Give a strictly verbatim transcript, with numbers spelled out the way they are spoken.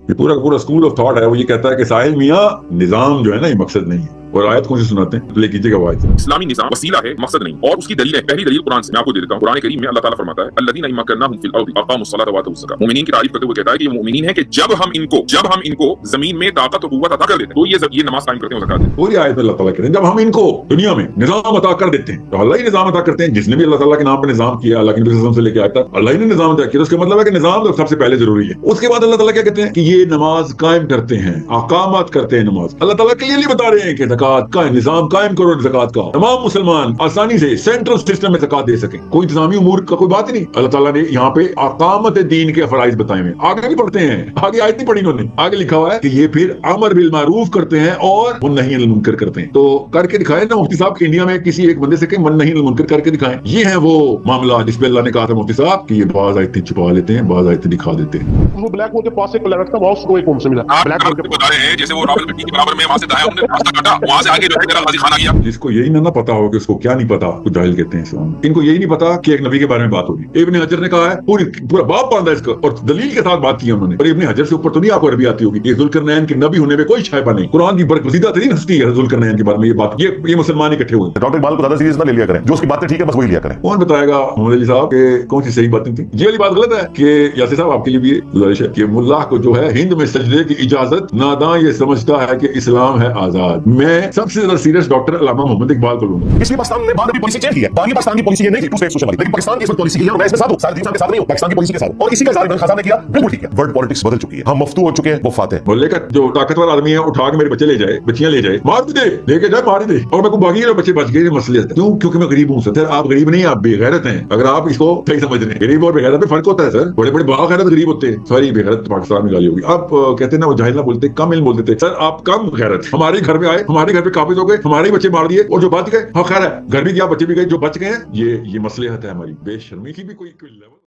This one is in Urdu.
یہ پورا پورا اسکول آف تھاٹ ہے، وہ یہ کہتا ہے کہ ساحل میاں نظام جو ہے نا یہ مقصد نہیں ہے، اور آیت کون سی سناتے ہیں؟ لے کیجیے گا وہ آیت۔ اسلامی نظام وسیلہ ہے، مقصد نہیں، اور اس کی دلیل ہے، پہلی دلیل قرآن سے میں آپ کو دے دیتا ہوں۔ قرآن کریم میں اللہ تعالیٰ فرماتا ہے الذین ان مکناہم فی الارض اقاموا الصلاۃ وآتوا الزکاۃ، مومنین کی تعریف کرتے ہوئے کہتا ہے کہ یہ مومنین ہیں کہ جب ہم ان کو جب ہم ان کو زمین میں طاقت و قوت عطا کر دیتے ہیں تو یہ یہ نماز قائم کرتے ہیں اور زکات دیتے ہیں۔ پوری آیت میں اللہ تعالیٰ کہتے ہیں جب ہم ان کو دنیا میں نظام عطا کر دیتے ہیں، تو اللہ ہی نظام عطا کرتے ہیں، جس نے بھی اللہ تعالیٰ کے نام پہ نظام کیا، اللہ کے نبی صلی اللہ علیہ وسلم سے لے کے آیا تھا اللہ ہی نے نظام عطا کیا، اس کا مطلب ہے کہ نظام سب سے پہلے ضروری ہے۔ اس کے بعد اللہ تعالیٰ کیا کہتے ہیں کہ یہ نماز قائم کرتے ہیں، احکامات کرتے ہیں نماز۔ اللہ تعالیٰ کلیئرلی بتا رہے ہیں کہ زکات کا نظام قائم کرو، زکات کا تمام مسلمان آسانی سے سینٹرل سسٹم میں زکات دے سکیں، کوئی انتظامی امور کا کوئی بات ہی نہیں۔ اللہ تعالیٰ نے یہاں پہ اقامت دین کے فرائض بتائے ہوئے، آگے بھی پڑھتے ہیں، آگے آیت نہیں پڑھی انہوں نے، آگے لکھا ہوا ہے کہ یہ پھر امر بالمعروف کرتے ہیں اور منہی عن المنکر کرتے ہیں۔ تو کر کے دکھائیں نا مفتی صاحب کہ انڈیا میں کسی ایک بندے سے کہ منہی عن المنکر کر کے دکھائیں۔ یہ ہیں وہ معاملہ جس پہ اللہ نے کہا تھا مفتی صاحب کہ یہ بعض آیتیں چھپا لیتے ہیں، بعض آیتیں دکھا دیتے ہیں۔ وہ بلیک ہول کے پاس سے ایک لڑکا تھا، وہ اس کو ایک قوم سے ملا، آپ بلیک ہول کے بتا رہے ہیں جیسے وہ راول مٹی کے برابر میں وہاں سے دایا انہوں نے راستہ کاٹا، وہاں سے آگے جو ہے میرا غازی خان آ گیا۔ جس کو یہی نہ پتا ہو کہ اس کو کیا نہیں پتا، وہ جاہل کہتے ہیں اسلام میں۔ ان کو یہی نہیں پتا کہ ایک نبی کے بارے میں بات ہوگی۔ ابن حجر نے کہا ہے، پوری پورا باب باندھا اس کا اور دلیل کے ساتھ بات کی انہوں نے، اور ابن حجر سے اوپر تو نہیں آپ کو عربی آتی ہوگی۔ یہ ذوالقرنین کے نبی ہونے میں کوئی شائبہ نہیں، قرآن کی برگزیدہ ترین ہستی ہے ذوالقرنین کے بارے میں یہ بات، یہ یہ مسلمان اکٹھے ہوئے۔ ڈاکٹر اقبال کو زیادہ سیریس نہ لے لیا کریں، جو اس کی باتیں ٹھیک ہے بس وہی لیا کریں۔ کون بتائے گا محمد علی صاحب کہ کون سی صحیح باتیں تھیں؟ یہ والی بات غلط ہے کہ یاسر صاحب آپ کے لیے بھی گزارش ہے کہ ملا کو جو ہے ہند میں سجدے کی اجازت، ناداں یہ سمجھتا ہے کہ اسلام ہے آزاد۔ میں سب سے زیادہ سیریس ڈاکٹر علامہ محمد اقبال کو لوں گا۔ اس لیے پاکستان نے بعد میں پالیسی چینج کی ہے، باقی پاکستان کی پالیسی یہ نہیں تھی ٹو اسٹیٹ سولوشن والی، لیکن پاکستان کی اس وقت پالیسی یہ ہے اور میں اس میں ساتھ ہوں، سارے دین صاحب کے ساتھ نہیں ہوں، پاکستان کی پالیسی کے ساتھ، اور اسی کا اظہار عمران خان صاحب نے کیا، بالکل ٹھیک ہے۔ ورلڈ پالیٹکس بدل چکی ہے، ہم مفتو ہو چکے ہیں، وہ فاتح۔ بولے کا جو طاقتور آدمی ہے اٹھا کے میرے بچے لے جائے، بچیاں لے جائے، مار دے، لے کے جائے مار دے، اور میں کو باقی بچے بچ گئے، مسئلے کیوں؟ کیونکہ میں غریب ہوں سر۔ آپ غریب نہیں، آپ بے غیرت ہیں، اگر آپ اس کو صحیح سمجھ رہے ہیں۔ غریب اور بے غیرت میں فرق ہوتا ہے سر، بڑے بڑے با غیرت غریب ہوتے ہیں، سوری بے غیرت پاکستان میں گالی ہوگی۔ آپ کہتے ہیں نا وہ جاہل نہ بولتے، کم علم بولتے تھے سر، آپ کم غیرت۔ ہمارے گھر میں آئے، ہمارے گھر پہ قابض ہو گئے، ہمارے بچے مار دیے، اور جو بچ گئے ہاں خیر ہے، گھر بھی گیا بچے بھی گئے، جو بچ گئے ہیں یہ یہ مصلحت ہے ہماری۔ بے شرمی کی بھی کوئی کوئی لیول